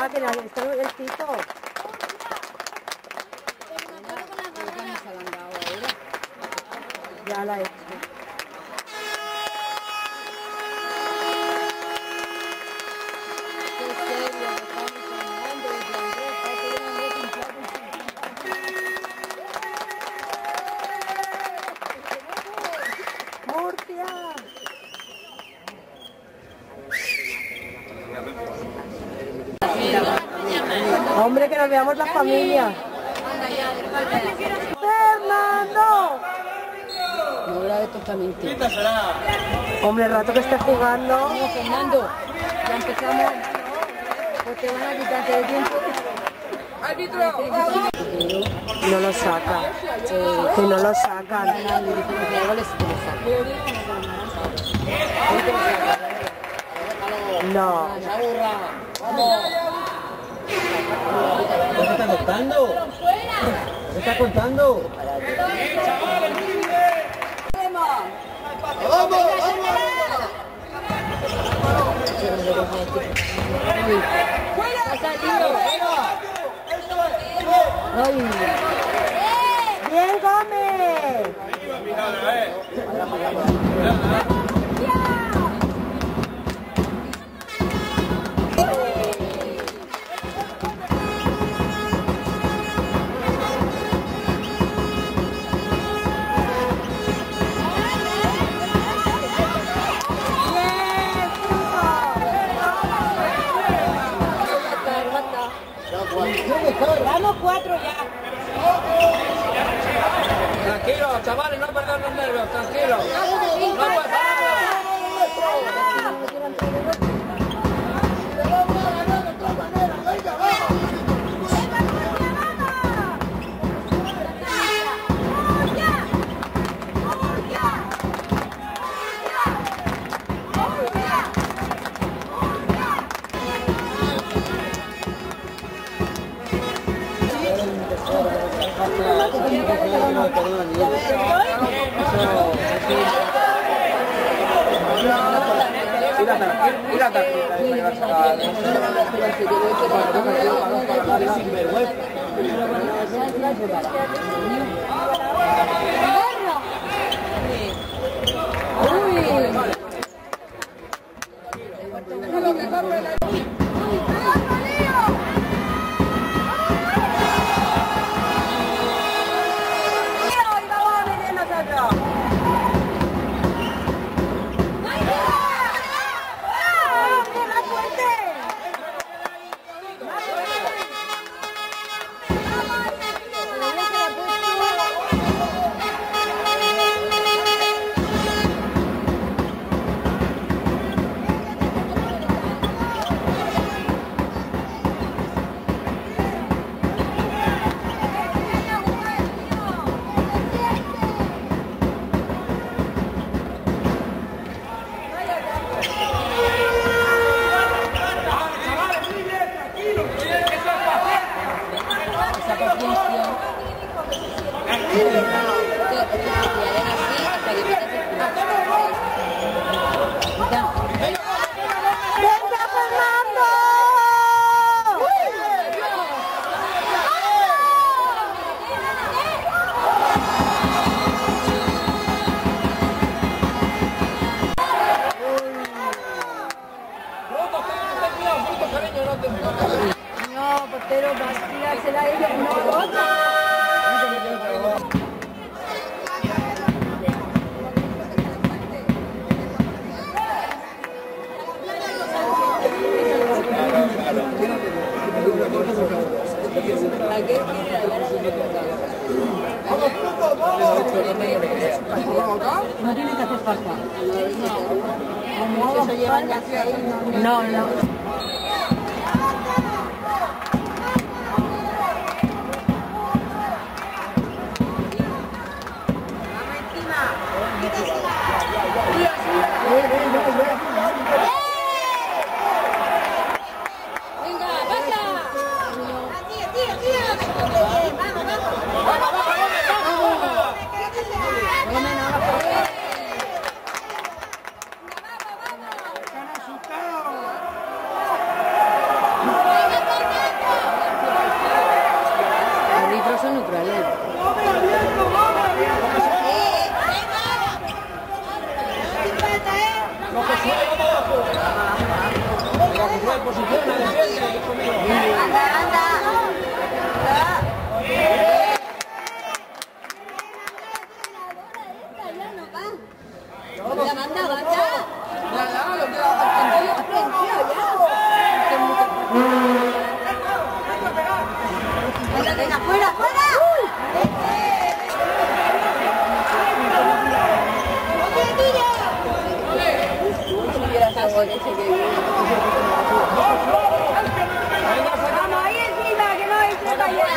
Venga, que nadie está el Tito. Ya la he hecho. ¡Murcia! Hombre, que nos veamos la familia. ¡Fernando! No grave totalmente. Hombre, el rato que esté jugando. No, Fernando, ya empezamos. Pues te van a quitarte de tiempo. No lo saca. Que no lo sacan. No. ¿Qué está contando? ¿Qué está contando? ¡Vamos! ¡Bien, come! Vamos 4 ya. Tranquilos, chavales, no perdan los nervios, tranquilos. No pasa nada. No, portero, vas a tirársela a ella. No, otra. No tiene que hacer falta. No, eso llevan ya 6. No, no. posiciona, defiende, conmigo. Anda, anda. Venga, fuera, fuera. Vamos, ahí encima, que no entre para allá.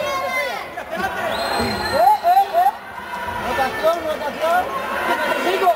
Rotación, rotación. Venga, te sigo.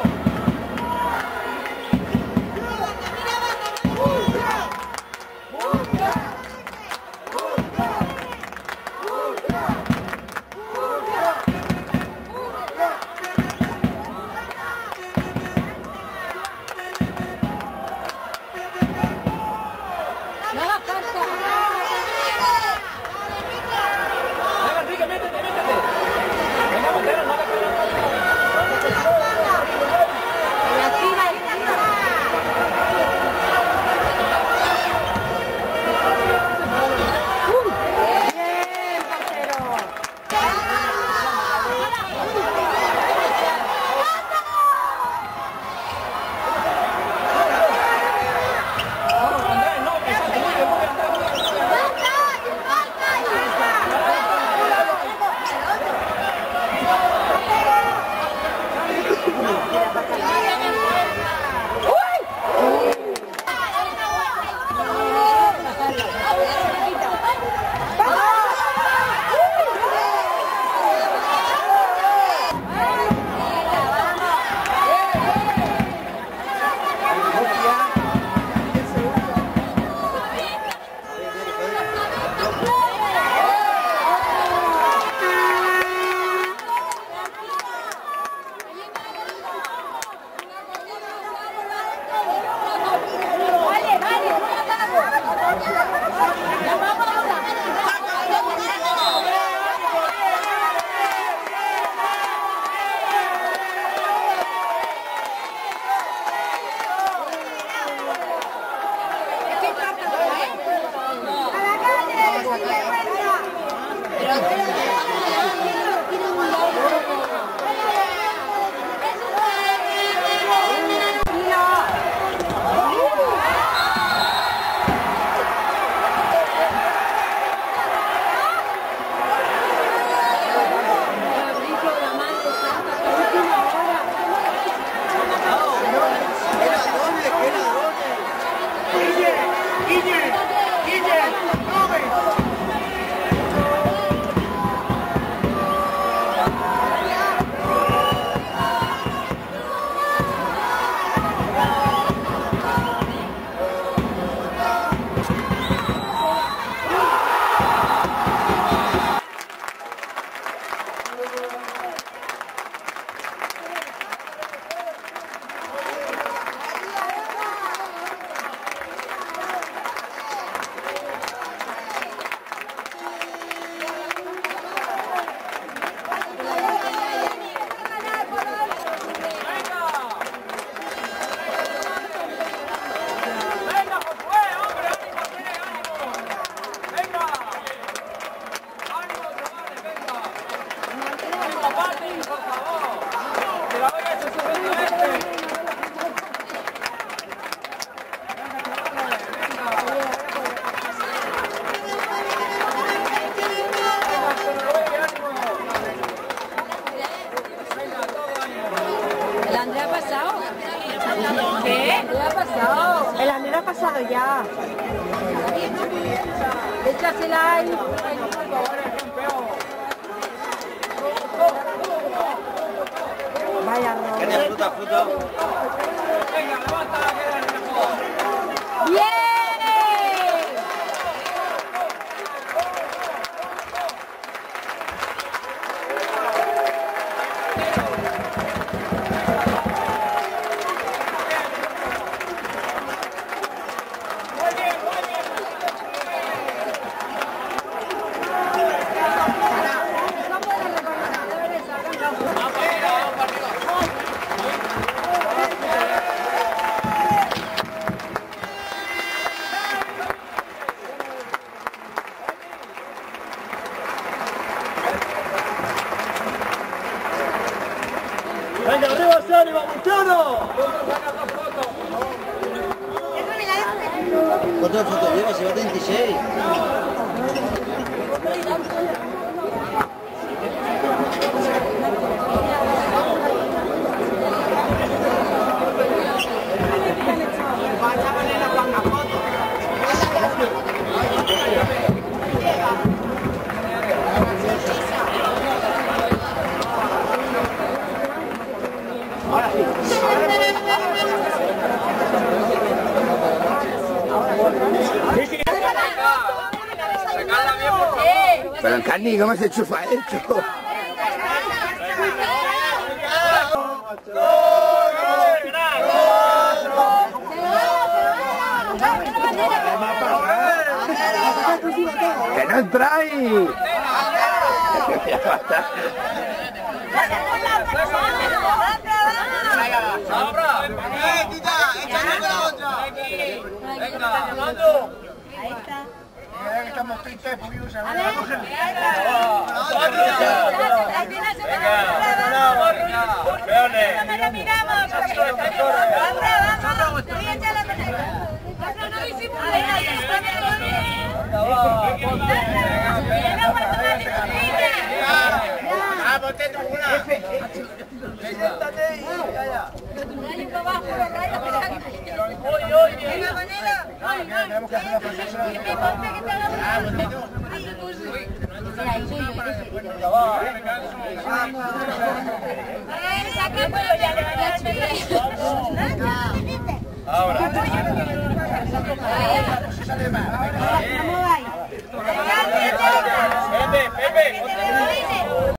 El Andrés ha pasado ya. Échasela ahí. Vaya, no. Venga, fruta. Venga, levanta la queda. ¡Bien! ¿Cuántas fotos llevas? Lleva 36. Pero el Cani, ¿cómo has hecho esto? ¡Que no entráis! Ahí está. Estamos tristes, pudimos saber. Ahora.